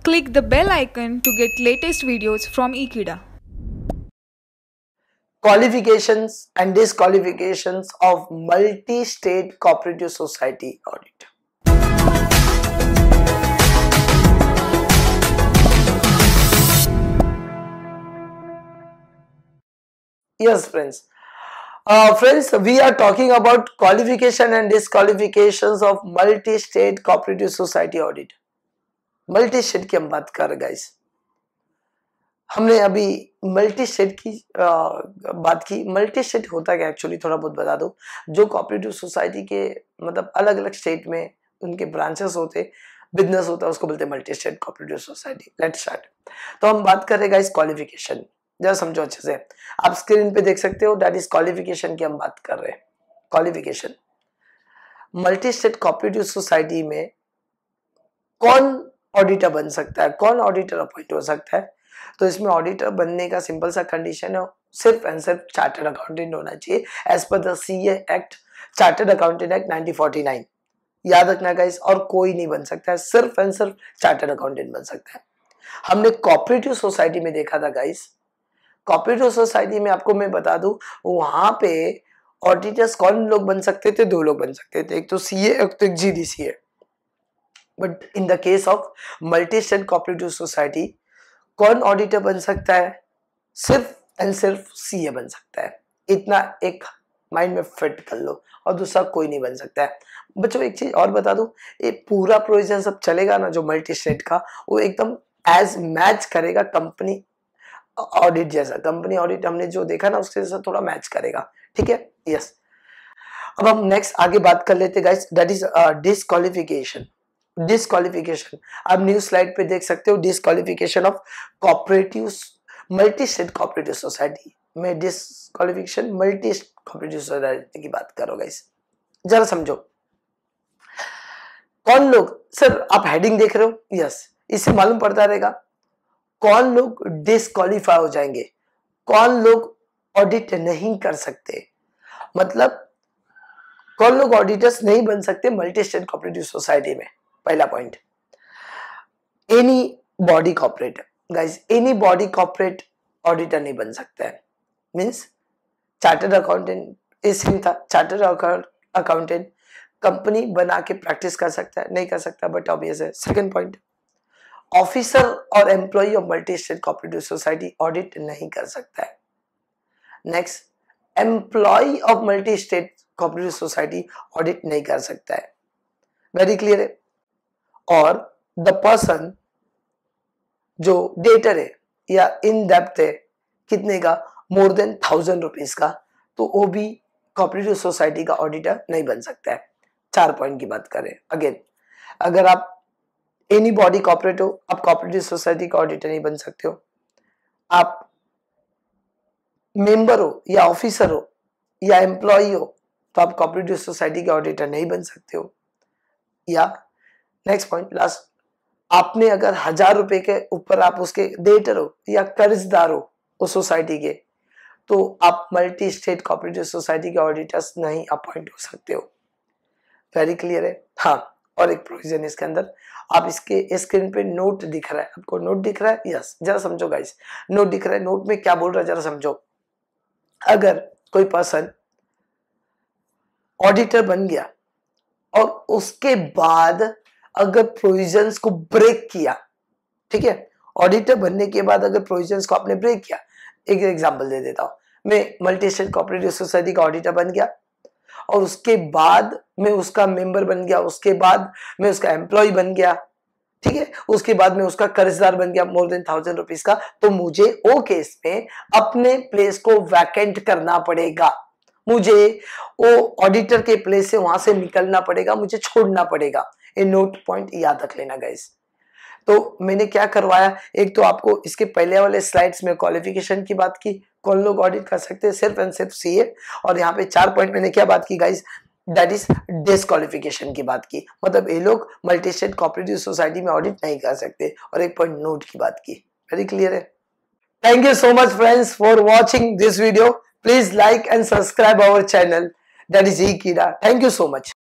Click the bell icon to get latest videos from Ekeeda. Qualifications and disqualifications of multi-state cooperative society audit. Yes, friends. We are talking about qualification and disqualifications of multi-state cooperative society audit. Multi state की हम बात कर रहे guys. हमने अभी multi state की बात की. मल्टी स्टेट होता क्या एक्चुअली थोड़ा बहुत बता दो. जो कोऑपरेटिव सोसाइटी के मतलब अलग अलग स्टेट में उनके ब्रांचेस होते, बिजनेस होता है, उसको बोलते हैं multi state cooperative society. Let's start. तो हम बात कर रहे गाइस क्वालिफिकेशन. जरा समझो अच्छे से. आप स्क्रीन पे देख सकते हो, दैट इज क्वालिफिकेशन की हम बात कर रहे हैं. Qualification. Multi state cooperative society में कौन ऑडिटर बन सकता है, कौन ऑडिटर अपॉइंट हो सकता है. तो इसमें ऑडिटर बनने का सिंपल सा कंडीशन है, सिर्फ एंड सिर्फ चार्टर्ड अकाउंटेंट होना चाहिए as per the CA act, chartered accountant act 1949. याद रखना गाइस. और कोई नहीं बन सकता है, सिर्फ एंड सिर्फ चार्टर्ड अकाउंटेंट बन सकता है. हमने कोऑपरेटिव सोसाइटी में देखा था गाइस. कोऑपरेटिव सोसाइटी में आपको मैं बता दूं, वहां पे ऑडिटर्स कौन लोग बन सकते थे? दो लोग बन सकते थे, एक तो सीए, एक तो GDCA. But in the case of multi state cooperative society कौन ऑडिटर बन सकता है? सिर्फ एंड सिर्फ सीए बन सकता है. इतना एक माइंड में फिट कर लो, और दूसरा कोई नहीं बन सकता है. बच्चों एक चीज और बता दूं, ये पूरा प्रोविजन सब चलेगा ना जो मल्टी स्टेट का, वो एकदम एज मैच करेगा कंपनी ऑडिट जैसा. कंपनी ऑडिट हमने जो देखा ना उसके जैसा थोड़ा मैच करेगा. ठीक है. यस. अब हम नेक्स्ट आगे बात कर लेते guys, that is disqualification. Disqualification आप न्यू स्लाइड पे देख सकते हो. Disqualification of cooperative multi state cooperative society में डिस्क्वालिफिकेशन मल्टी कोऑपरेटिव सोसाइटी की बात करो गाइस. जरा समझो कौन लोग. सर आप हेडिंग देख रहे हो. यस. इससे मालूम पड़ता रहेगा कौन लोग डिस्क्वालीफाई हो जाएंगे, कौन लोग ऑडिट नहीं कर सकते. मतलब कौन लोग ऑडिटर्स नहीं बन सकते मल्टी स्टेट कोऑपरेटिव सोसाइटी में. पहला point, any body corporate guys. Any body corporate auditor नहीं बन सकता है. मींस चार्टर्ड अकाउंटेंट इसी था. चार्टर्ड अकाउंटेंट कंपनी बना के प्रैक्टिस कर सकता है? नहीं कर सकता, बट ऑब्वियस है. सेकंड पॉइंट, ऑफिसर और employ of multi state cooperative society audit नहीं कर सकता है. Next, employ of multi state cooperative society audit नहीं कर सकता है. वेरी क्लियर है. और द पर्सन जो डेटर है या इन डेप्थ है कितने का, मोर देन 1000 रुपीज का, तो वो भी कोऑपरेटिव सोसाइटी का ऑडिटर नहीं बन सकता है. 4 पॉइंट की बात करें. अगेन, अगर आप एनी बॉडी कॉर्पोरेट हो, आप कोऑपरेटिव सोसाइटी का ऑडिटर नहीं बन सकते हो. आप मेंबर हो या ऑफिसर हो या एम्प्लॉय हो, तो आप कोऑपरेटिव सोसाइटी के ऑडिटर नहीं बन सकते हो. या नेक्स्ट पॉइंट, लास्ट, आपने अगर 1000 रुपए के ऊपर आप उसके डेटर हो या कर्जदार हो उस सोसाइटी के, तो आप मल्टी स्टेट कोऑपरेटिव सोसाइटी के ऑडिटर्स नहीं अपॉइंट हो सकते हो. वेरी क्लियर है. हाँ, और एक प्रोविजन इसके अंदर, आप इसके स्क्रीन पे नोट दिख रहा है, आपको नोट दिख रहा है. यस. जरा समझो गाइस, नोट दिख रहा है. नोट में क्या बोल रहा है जरा समझो. अगर कोई पर्सन ऑडिटर बन गया और उसके बाद अगर प्रोविजंस को ब्रेक किया, ठीक है, ऑडिटर बनने के बाद अगर प्रोविजंस को आपने ब्रेक किया. एक एग्जांपल दे देता हूं. मैं मल्टी स्टेट कोऑपरेटिव सोसाइटी का ऑडिटर बन गया और उसके बाद मैं उसका मेंबर बन गया, उसके बाद मैं उसका एम्प्लॉय बन गया, ठीक है, उसके बाद मैं उसका कर्जदार बन गया मोर देन 1000 रुपीज का, तो मुझे वो केस में अपने प्लेस को वैकेंट करना पड़ेगा. मुझे वो ऑडिटर के प्लेस से वहां से निकलना पड़ेगा, मुझे छोड़ना पड़ेगा. ये नोट पॉइंट याद रख लेना गाइस. तो मैंने क्या करवाया, एक तो आपको इसके पहले वाले स्लाइड्स में क्वालिफिकेशन की बात की, कौन लोग ऑडिट कर सकते हैं, सिर्फ एंड सिर्फ सीए. और यहाँ पे 4 पॉइंट मैंने क्या बात की गाइस, दैट इज डिस्क्वालिफिकेशन की बात की. मतलब ये लोग मल्टी स्टेट कोऑपरेटिव सोसाइटी में ऑडिट नहीं कर सकते. और एक पॉइंट नोट की बात की. वेरी क्लियर है. Thank you so much friends for watching this video. Please like and subscribe our channel, that is Ekeeda. Thank you so much.